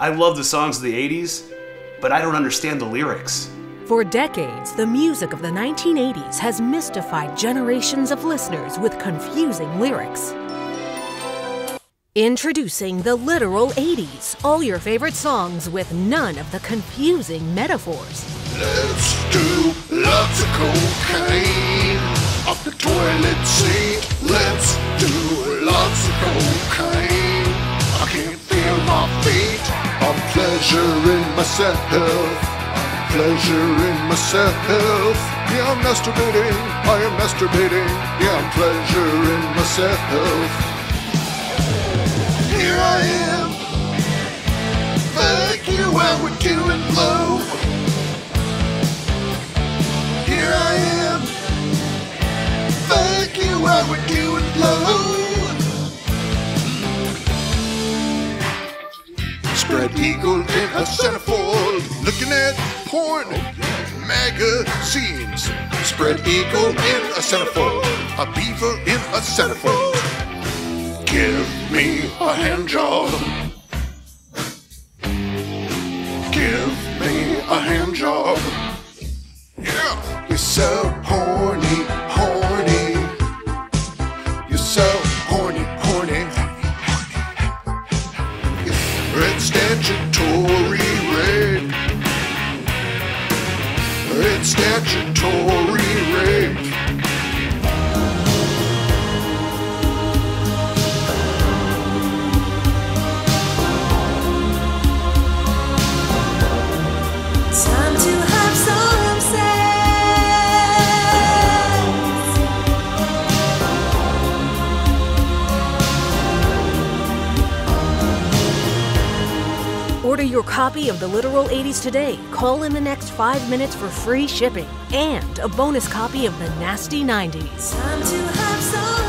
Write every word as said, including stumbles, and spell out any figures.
I love the songs of the eighties, but I don't understand the lyrics. For decades, the music of the nineteen eighties has mystified generations of listeners with confusing lyrics. Introducing the literal eighties, all your favorite songs with none of the confusing metaphors. Let's do lots of cocaine off the toilet seat. Let's do lots of cocaine. I can't feel my feet. I'm pleasuring myself. Pleasuring myself. Yeah, I'm masturbating. I am masturbating. Yeah, I'm pleasuring myself. Here I am. Fuck you while we're doing blow. Here I am. Fuck you while we're doing blow. Spread eagle in a centerfold, looking at porn magazines. Spread eagle in a centerfold, a beaver in a centerfold. Give me a hand job. Give me a hand job. Yeah. You're so horny, horny. You're so horny, horny. It's statutory rape. It's statutory rape. Time to have some sex. Order your copy of the literal eighties today. Call in the next five minutes for free shipping and a bonus copy of the nasty nineties. Time to have some